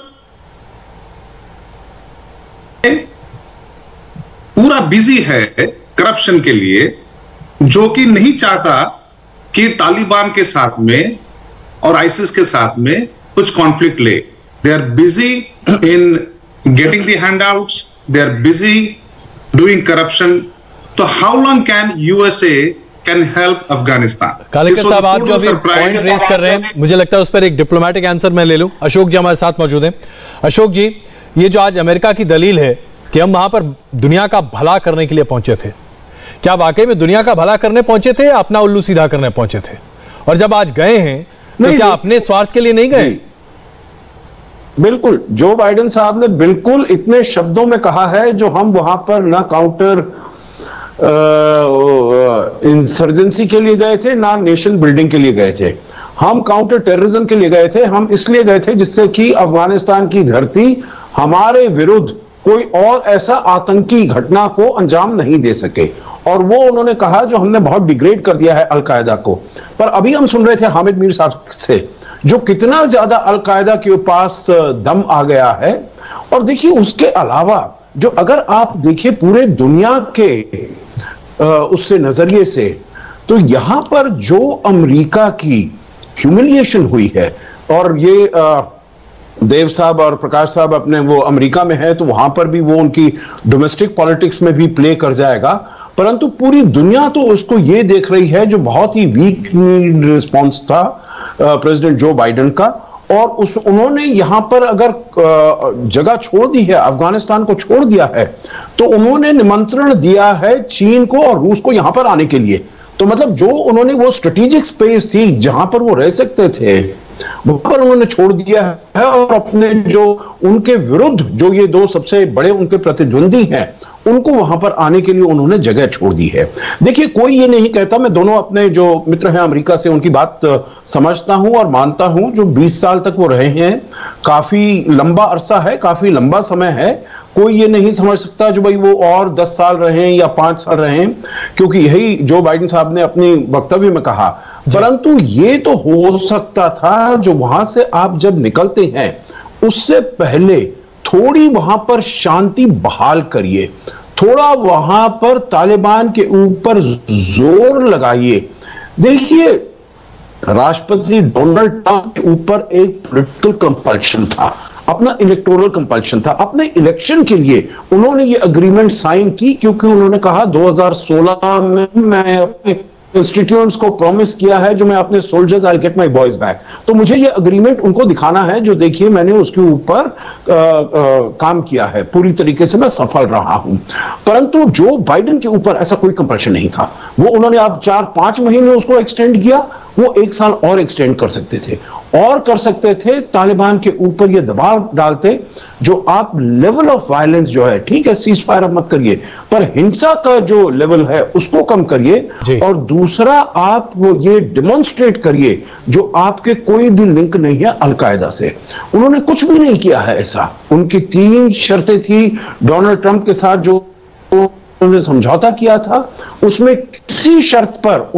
पूरा बिजी है करप्शन के लिए, जो कि नहीं चाहता कि तालिबान के साथ में और आईसिस के साथ में कुछ कॉन्फ्लिक्ट ले। They are busy in getting the handouts. They are busy doing corruption. So how long can USA can help Afghanistan? Kalekar साहब, आप जो अभी पॉइंट रेज कर रहे हैं, मुझे लगता है उस पर एक डिप्लोमेटिक आंसर मैं ले लूं। अशोक जी हमारे साथ मौजूद हैं। अशोक जी, ये जो आज अमेरिका की दलील है कि हम वहां पर दुनिया का भला करने के लिए पहुंचे थे, क्या वाकई में दुनिया का भला करने पहुंचे थे या अपना उल्लू सीधा करने पहुंचे थे? और जब आज गए हैं तो क्या अपने स्वार्थ के लिए नहीं गए? बिल्कुल, जो बाइडेन साहब ने बिल्कुल इतने शब्दों में कहा है जो हम वहां पर ना काउंटर इंसर्जेंसी के लिए गए थे, ना नेशन बिल्डिंग के लिए गए थे। हम काउंटर टेररिज्म के लिए गए थे। हम इसलिए गए थे जिससे कि अफगानिस्तान की धरती हमारे विरुद्ध कोई और ऐसा आतंकी घटना को अंजाम नहीं दे सके। और वो उन्होंने कहा जो हमने बहुत डिग्रेड कर दिया है अलकायदा को। पर अभी हम सुन रहे थे हामिद मीर साहब से जो कितना ज्यादा अलकायदा के पास दम आ गया है। और देखिए, उसके अलावा जो अगर आप देखिए पूरे दुनिया के उससे नजरिए से, तो यहां पर जो अमेरिका की ह्यूमिलिएशन हुई है, और ये देव साहब और प्रकाश साहब अपने वो अमेरिका में है तो वहां पर भी वो उनकी डोमेस्टिक पॉलिटिक्स में भी प्ले कर जाएगा, परंतु पूरी दुनिया तो उसको ये देख रही है जो बहुत ही वीक रिस्पॉन्स था प्रेसिडेंट जो बाइडेन का। और उन्होंने यहां पर अगर जगह छोड़ दी है, अफगानिस्तान को छोड़ दिया है, तो उन्होंने निमंत्रण दिया है चीन को और रूस को यहां पर आने के लिए। तो मतलब जो उन्होंने वो स्ट्रेटेजिक स्पेस थी जहां पर वो रह सकते थे, वहां पर उन्होंने छोड़ दिया है और अपने जो उनके विरुद्ध जो ये दो सबसे बड़े उनके प्रतिद्वंदी हैं, उनको वहां पर आने के लिए उन्होंने जगह छोड़ दी है। देखिए, कोई ये नहीं कहता, मैं दोनों अपने जो मित्र हैं अमेरिका से उनकी बात समझता हूं और मानता हूं। जो 20 साल तक वो रहे हैं, काफी लंबा अरसा है, काफी लंबा समय है। कोई ये नहीं समझ सकता जो भाई वो और 10 साल रहे या 5 साल रहे, क्योंकि यही जो बाइडेन साहब ने अपनी वक्तव्य में कहा। परंतु ये तो हो सकता था जो वहां से आप जब निकलते हैं उससे पहले थोड़ी वहां पर शांति बहाल करिए, थोड़ा वहां पर तालिबान के ऊपर जोर लगाइए। देखिए, राष्ट्रपति डोनाल्ड ट्रंप के ऊपर एक पॉलिटिकल कंपल्शन था, अपना इलेक्टोरल कंपल्शन था। अपने इलेक्शन के लिए उन्होंने ये अग्रीमेंट साइन की, क्योंकि उन्होंने कहा 2016 में मैं अपने इंस्टीट्यूट्स को प्रॉमिस किया है, जो मैं अपने soldiers I get my boys back. तो मुझे ये अग्रीमेंट उनको दिखाना है, जो देखिए मैंने उसके ऊपर काम किया है, पूरी तरीके से मैं सफल रहा हूं। परंतु जो बाइडेन के ऊपर ऐसा कोई कंपल्शन नहीं था। वो उन्होंने अब 4-5 महीने उसको एक्सटेंड किया, वो 1 साल और एक्सटेंड कर सकते थे, और कर सकते थे तालिबान के ऊपर ये दबाव डालते जो आप लेवल ऑफ वायलेंस जो है, ठीक है सीज फायर अब मत करिए, पर हिंसा का जो लेवल है उसको कम करिए। और दूसरा, आप वो ये डेमोन्स्ट्रेट करिए जो आपके कोई भी लिंक नहीं है अलकायदा से। उन्होंने कुछ भी नहीं किया है ऐसा। उनकी 3 शर्तें थी डोनाल्ड ट्रंप के साथ जो उन्होंने समझौता किया था, उसमें किसी शर्त पर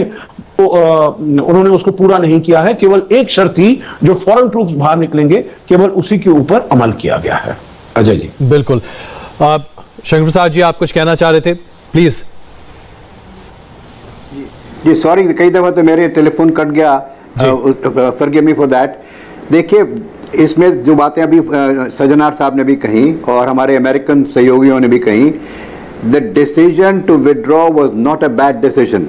उन्होंने उसको पूरा नहीं किया है। केवल एक शर्त थी, जो फॉरेन ट्रूप्स बाहर निकलेंगे, केवल उसी के ऊपर अमल किया गया है। अजय जी। बिल्कुल। शंकर प्रसाद जी, आप कुछ कहना चाह रहे थे, प्लीज। जी सॉरी, कई दफा तो मेरे टेलीफोन कट गया, फॉरगिव मी फॉर दैट। देखिए, इसमें जो बातें अभी सजनार साहब ने भी कही और हमारे अमेरिकन सहयोगियों ने भी कही, the decision to withdraw was not a bad decision,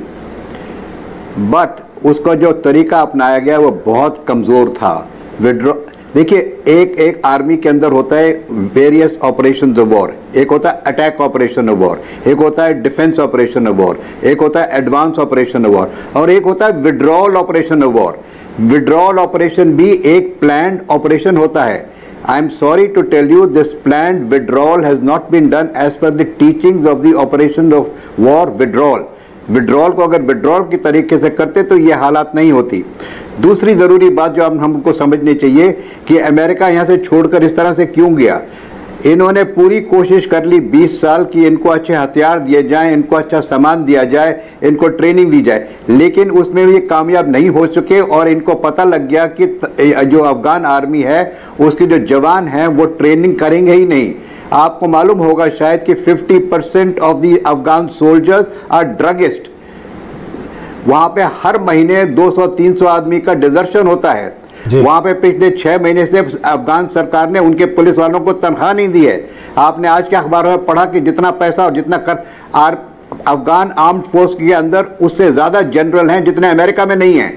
but उसका जो तरीका अपनाया गया वो बहुत कमज़ोर था। विड्रॉ, देखिए, एक आर्मी के अंदर होता है वेरियस ऑपरेशन ऑफ वॉर। एक होता है अटैक ऑपरेशन ऑफ वॉर, एक होता है डिफेंस ऑपरेशन ऑफ वॉर, एक होता है एडवांस ऑपरेशन ऑफ वॉर, और एक होता है withdrawal operation of war. Withdrawal operation भी एक प्लान्ड ऑपरेशन होता है। I am sorry to tell you, this planned withdrawal has not been done as per the teachings of the operation of war withdrawal. Withdrawal को अगर withdrawal की तरीके से करते तो ये हालात नहीं होती। दूसरी ज़रूरी बात जो हमको समझनी चाहिए कि अमेरिका यहाँ से छोड़कर इस तरह से क्यों गया। इन्होंने पूरी कोशिश कर ली 20 साल की, इनको अच्छे हथियार दिए जाएं, इनको अच्छा सामान दिया जाए, इनको ट्रेनिंग दी जाए, लेकिन उसमें भी ये कामयाब नहीं हो चुके। और इनको पता लग गया कि जो अफगान आर्मी है उसके जो जवान हैं वो ट्रेनिंग करेंगे ही नहीं। आपको मालूम होगा शायद कि 50% of the Afghan soldiers are druggist. वहां पे हर महीने 200-300 आदमी का डिजर्शन होता है। वहां पे पिछले 6 महीने से अफगान सरकार ने उनके पुलिस वालों को तनख्वाह नहीं दी है। आपने आज के अखबारों में पढ़ा कि जितना पैसा और जितना अफगान आर्म्ड फोर्स के अंदर उससे ज्यादा जनरल हैं जितने अमेरिका में नहीं हैं।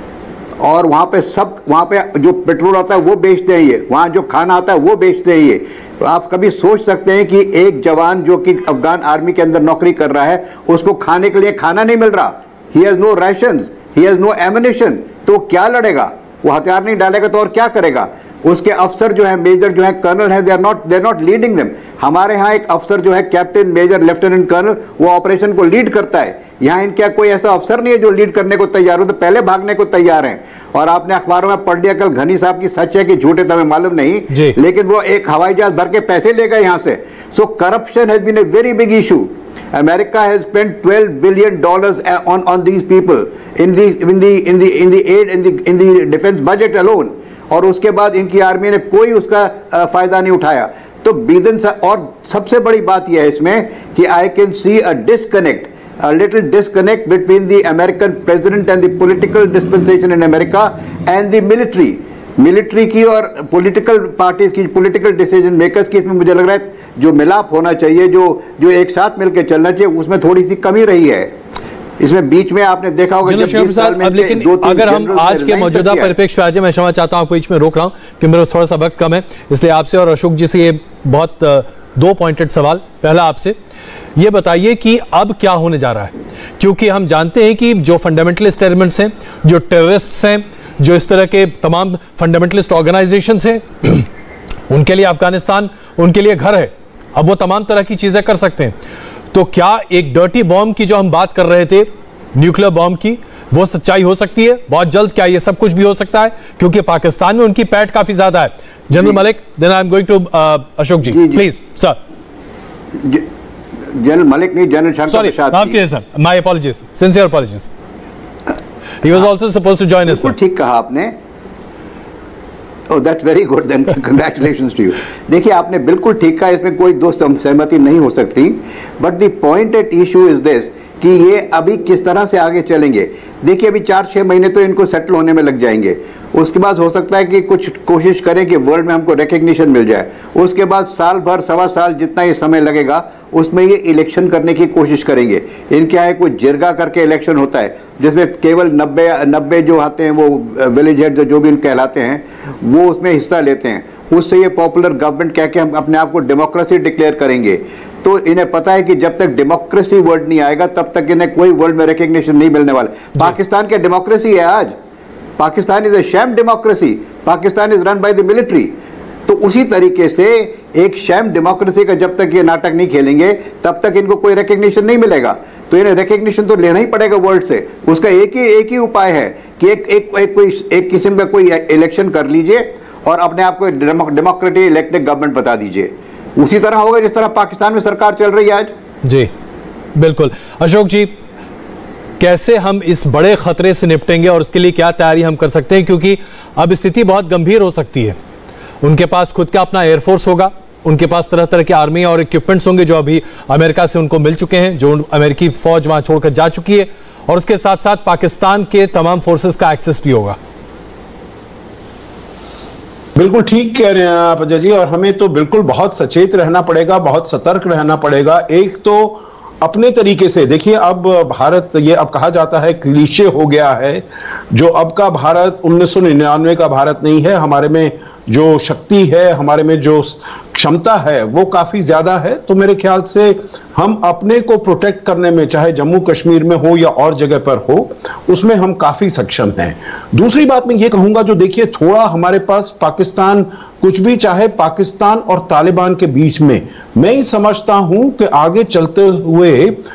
और वहां पे जो पेट्रोल आता है वो बेचते हैं ये, वहां जो खाना आता है वो बेचते हैं ये। आप कभी सोच सकते हैं कि एक जवान जो कि अफगान आर्मी के अंदर नौकरी कर रहा है उसको खाने के लिए खाना नहीं मिल रहा, he has no rations, he has no ammunition, तो क्या लड़ेगा? वो हथियार नहीं डालेगा तो और क्या करेगा? उसके अफसर जो है, मेजर जो है, कर्नल है, they are not leading them. हमारे यहाँ एक अफसर जो है कैप्टन, मेजर, लेफ्टिनेंट कर्नल, वो ऑपरेशन को लीड करता है। यहाँ इनका कोई ऐसा अफसर नहीं है जो लीड करने को तैयार हो, तो पहले भागने को तैयार हैं। और आपने अखबारों में पढ़ लिया कल, घनी साहब की सच है कि झूठे तो हमें मालूम नहीं, लेकिन वो एक हवाई जहाज भर के पैसे ले गए यहाँ से। So corruption has been a very big issue. America has spent $12 billion on these people in the defense budget alone, और उसके बाद इनकी आर्मी ने कोई उसका फायदा नहीं उठाया। तो बिदेन, और सबसे बड़ी बात यह है इसमें कि I can see a little disconnect between the American president and the political dispensation in America and the military की और पॉलिटिकल पार्टीज की, पॉलिटिकल डिसीजन मेकर्स की, इसमें मुझे लग रहा है जो मिलाप होना चाहिए, जो एक साथ मिलकर चलना चाहिए, उसमें थोड़ी सी कमी रही है। इसमें बीच में आपने देखा होगा जब 20 साल में लेकिन अगर हम आज के मौजूदा परिप्रेक्ष्य पे आ जाए, मैं क्षमा चाहता हूं आपको बीच में रोक रहा हूं कि मेरा थोड़ा सा वक्त कम है, इसलिए आपसे और अशोक जी से ये बहुत 2 पॉइंटेड सवाल। पहला आपसे ये बताइए कि अब क्या होने जा रहा है, क्योंकि हम जानते हैं कि जो फंडामेंटलिस्ट एलिमेंट्स हैं, जो टेररिस्ट्स हैं, जो इस तरह के तमाम फंडामेंटलिस्ट ऑर्गेनाइजेशंस हैं, उनके लिए अफगानिस्तान उनके लिए घर है। अब वो तमाम तरह की चीजें कर सकते हैं। तो क्या एक डर्टी बॉम्ब की जो हम बात कर रहे थे, न्यूक्लियर बॉम्ब की, वो सच्चाई हो सकती है बहुत जल्द? क्या ये सब कुछ भी हो सकता है? क्योंकि पाकिस्तान में उनकी पैठ काफी ज्यादा है। General Malik, then I am going to Ashok ji, please sir. General Malik नहीं, जनरल शंकर प्रसाद। माफ कीजिए sir, my apologies, sincere apologies. He was also supposed to join us. ठीक कहा आपने। Oh, that's very good. Then congratulations to you. देखिए, आपने बिल्कुल ठीक कहा, इसमें कोई दो सहमति नहीं हो सकती। But the pointed issue is this कि ये अभी किस तरह से आगे चलेंगे। देखिए, अभी 4-6 महीने तो इनको सेटल होने में लग जाएंगे। उसके बाद हो सकता है कि कुछ कोशिश करें कि वर्ल्ड में हमको रिकग्निशन मिल जाए। उसके बाद साल भर, सवा साल, जितना ये समय लगेगा, उसमें ये इलेक्शन करने की कोशिश करेंगे। इनके यहाँ कोई जिरगा करके इलेक्शन होता है, जिसमें केवल 90 जो आते हैं, वो विलेज हेड जो भी कहलाते हैं, वो उसमें हिस्सा लेते हैं। उससे ये पॉपुलर गवर्नमेंट कह के हम अपने आप को डेमोक्रेसी डिक्लेयर करेंगे। तो इन्हें पता है कि जब तक डेमोक्रेसी वर्ड नहीं आएगा, तब तक इन्हें कोई वर्ल्ड में रिकग्निशन नहीं मिलने वाला। पाकिस्तान की डेमोक्रेसी है आज, Pakistan is a sham democracy, Pakistan is run by the military. तो उसी तरीके से एक शैम डेमोक्रेसी का जब तक ये नाटक नहीं खेलेंगे, तब तक इनको कोई रिकग्निशन नहीं मिलेगा। तो इन्हें रिकग्निशन तो लेना ही पड़ेगा वर्ल्ड से। उसका एक ही उपाय है कि एक किस्म का कोई इलेक्शन कर लीजिए और अपने आप को डेमोक्रेटिक इलेक्टेड गवर्नमेंट बता दीजिए। उसी तरह होगा जिस तरह पाकिस्तान में सरकार चल रही है आज। जी बिल्कुल। अशोक जी, कैसे हम इस बड़े खतरे से निपटेंगे और उसके लिए क्या तैयारी हम कर सकते हैं? क्योंकि अब स्थिति बहुत गंभीर हो सकती है। उनके पास खुद का अपना एयरफोर्स होगा, उनके पास तरह तरह की आर्मी और इक्विपमेंट्स होंगे जो अभी अमेरिका से उनको मिल चुके हैं, जो अमेरिकी फौज वहां छोड़कर जा चुकी है, और उसके साथ साथ पाकिस्तान के तमाम फोर्सेस का एक्सेस भी होगा। बिल्कुल ठीक कह रहे हैं आप अजय जी, और हमें तो बिल्कुल बहुत सचेत रहना पड़ेगा, बहुत सतर्क रहना पड़ेगा। एक तो अपने तरीके से देखिए, अब भारत, ये अब कहा जाता है, क्लीशे हो गया है, जो अब का भारत 1999 का भारत नहीं है। हमारे में जो शक्ति है, हमारे में जो क्षमता है, वो काफी ज्यादा है। तो मेरे ख्याल से हम अपने को प्रोटेक्ट करने में, चाहे जम्मू कश्मीर में हो या और जगह पर हो, उसमें हम काफी सक्षम हैं। दूसरी बात मैं ये कहूंगा, जो देखिए थोड़ा हमारे पास पाकिस्तान, कुछ भी चाहे पाकिस्तान और तालिबान के बीच में, मैं ही समझता हूं कि आगे चलते हुए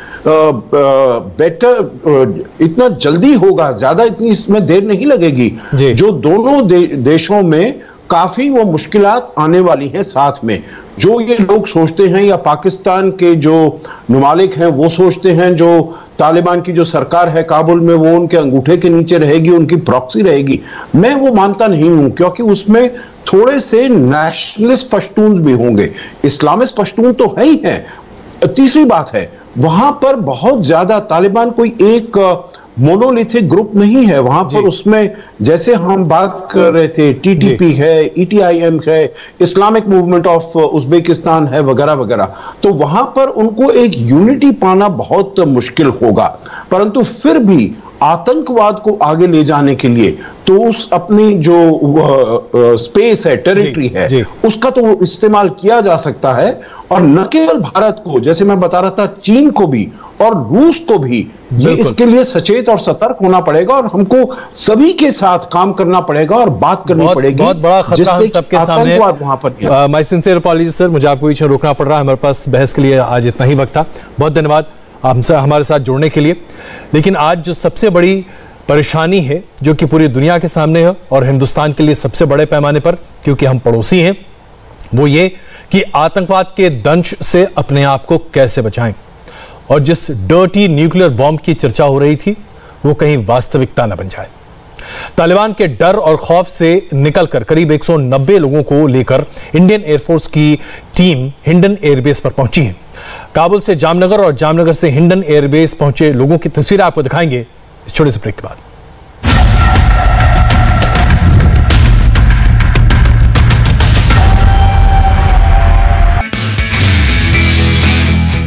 बेटर इतना जल्दी होगा, ज्यादा इतनी इसमें देर नहीं लगेगी। जो दोनों देशों में काफी वो मुश्किलात आने वाली हैं साथ में। जो ये लोग सोचते हैं, या पाकिस्तान के जो ममालिक हैं वो सोचते हैं, जो तालिबान की जो सरकार है काबुल में, वो उनके अंगूठे के नीचे रहेगी, उनकी प्रॉक्सी रहेगी, मैं वो मानता नहीं हूं। क्योंकि उसमें थोड़े से नेशनलिस्ट पश्तून भी होंगे, इस्लामिस्ट पश्तून तो है ही है। तीसरी बात है, वहां पर बहुत ज्यादा तालिबान कोई एक मोनोलिथिक ग्रुप नहीं है वहां पर। उसमें जैसे हम बात कर रहे थे, टीटीपी है, ईटीआईएम है, इस्लामिक मूवमेंट ऑफ उज्बेकिस्तान है, वगैरह वगैरह। तो वहां पर उनको एक यूनिटी पाना बहुत मुश्किल होगा। परंतु फिर भी आतंकवाद को आगे ले जाने के लिए तो उस अपनी जो स्पेस है, टेरिटरी है, उसका तो इस्तेमाल किया जा सकता है। और न केवल भारत को, जैसे मैं बता रहा था, चीन को भी और रूस को भी ये इसके लिए सचेत और सतर्क होना पड़ेगा, और हमको सभी के साथ काम करना पड़ेगा और बात करनी पड़ेगी। बहुत बड़ा खतरा हम सबके सामने। वहां पर माय सिंसियर अपॉलॉजीज सर, मुझे आपको बीच में रोकना पड़ रहा है, हमारे पास बहस के लिए आज इतना ही वक्त था। बहुत धन्यवाद हमसे हमारे साथ जुड़ने के लिए। लेकिन आज जो सबसे बड़ी परेशानी है, जो कि पूरी दुनिया के सामने है और हिंदुस्तान के लिए सबसे बड़े पैमाने पर, क्योंकि हम पड़ोसी हैं, वो ये कि आतंकवाद के दंश से अपने आप को कैसे बचाएं। और जिस डर्टी न्यूक्लियर बॉम्ब की चर्चा हो रही थी, वो कहीं वास्तविकता न बन जाए। तालिबान के डर और खौफ से निकलकर करीब 190 लोगों को लेकर इंडियन एयरफोर्स की टीम हिंडन एयरबेस पर पहुंची है। काबुल से जामनगर और जामनगर से हिंडन एयरबेस पहुंचे लोगों की तस्वीरें आपको दिखाएंगे इस छोटे से ब्रेक के बाद।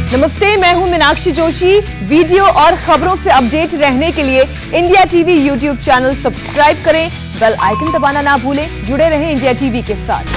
नमस्ते, मैं हूं मीनाक्षी जोशी। वीडियो और खबरों से अपडेट रहने के लिए India TV YouTube channel subscribe करें, बेल आइकन दबाना ना भूलें। जुड़े रहें इंडिया टीवी के साथ।